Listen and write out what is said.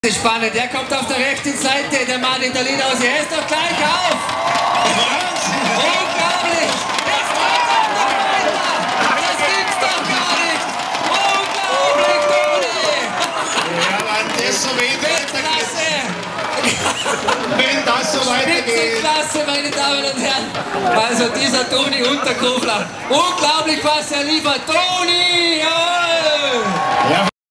Spannend, der kommt auf der rechten Seite, der Mann in der Liedhause, er ist doch gleich auf! Unglaublich! Jetzt geht's auch noch weiter! Das gibt's doch gar nicht! Unglaublich, Toni! Ja, wenn das so weitergeht. Wenn das so weitergeht. Spitzenklasse, meine Damen und Herren! Also dieser Toni Unterkofler, unglaublich, was er liefert! Toni! Ja!